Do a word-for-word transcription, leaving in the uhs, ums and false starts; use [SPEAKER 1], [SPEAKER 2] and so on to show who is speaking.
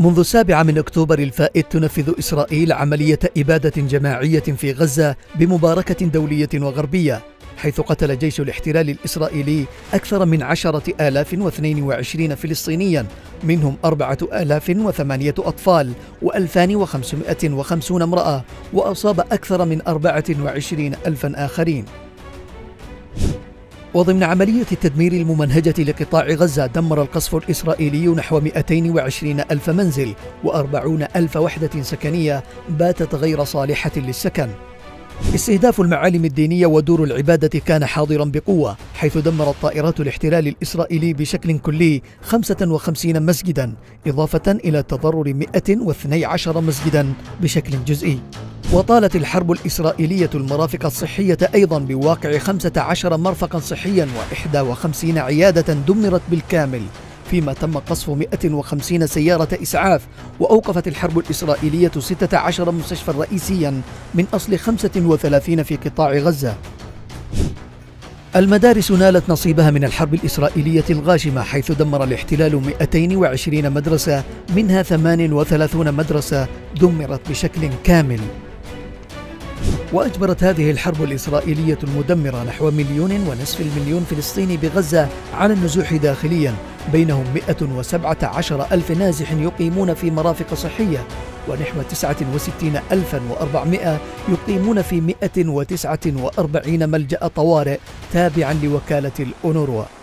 [SPEAKER 1] منذ السابع من أكتوبر الفائت تنفذ إسرائيل عملية إبادة جماعية في غزة بمباركة دولية وغربية، حيث قتل جيش الاحتلال الإسرائيلي أكثر من عشرة آلاف واثنين وعشرين فلسطينيا، منهم أربعة آلاف وثمانية أطفال وألفان وخمسمائة وخمسين امرأة، وأصاب أكثر من أربعة وعشرين ألفا آخرين. وضمن عملية التدمير الممنهجة لقطاع غزة، دمر القصف الإسرائيلي نحو مئتين وعشرين ألف منزل وأربعين ألف وحدة سكنية باتت غير صالحة للسكن. استهداف المعالم الدينية ودور العبادة كان حاضرا بقوة، حيث دمرت طائرات الاحتلال الإسرائيلي بشكل كلي خمسة وخمسين مسجدا، إضافة إلى تضرر مئة واثني عشر مسجدا بشكل جزئي. وطالت الحرب الإسرائيلية المرافق الصحية أيضا بواقع خمسة عشر مرفقا صحيا وإحدى وخمسين عيادة دمرت بالكامل، فيما تم قصف مئة وخمسين سيارة إسعاف. وأوقفت الحرب الإسرائيلية ستة عشر مستشفى رئيسيا من أصل خمسة وثلاثين في قطاع غزة. المدارس نالت نصيبها من الحرب الإسرائيلية الغاشمة، حيث دمر الاحتلال مئتين وعشرين مدرسة، منها ثمان وثلاثين مدرسة دمرت بشكل كامل. وأجبرت هذه الحرب الإسرائيلية المدمرة نحو مليون ونصف المليون فلسطيني بغزة على النزوح داخليا، بينهم مئة وسبعة عشر ألف نازح يقيمون في مرافق صحية، ونحو تسعة وستين ألفا وأربعمائة يقيمون في مئة وتسعة وأربعين ملجأ طوارئ تابعا لوكالة الأونروا.